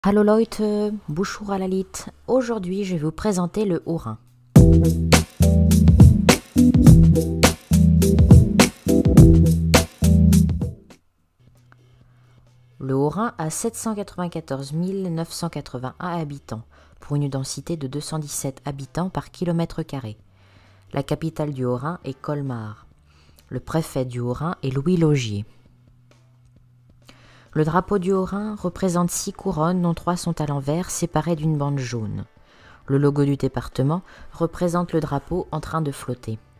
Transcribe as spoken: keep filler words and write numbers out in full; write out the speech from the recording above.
Hallo Leute, bonjour à la lit. Aujourd'hui, je vais vous présenter le Haut-Rhin. Le Haut-Rhin a sept cent quatre-vingt-quatorze mille neuf cent quatre-vingt-un habitants, pour une densité de deux cent dix-sept habitants par kilomètre carré. La capitale du Haut-Rhin est Colmar. Le préfet du Haut-Rhin est Louis Laugier. Le drapeau du Haut-Rhin représente six couronnes dont trois sont à l'envers, séparées d'une bande jaune. Le logo du département représente le drapeau en train de flotter.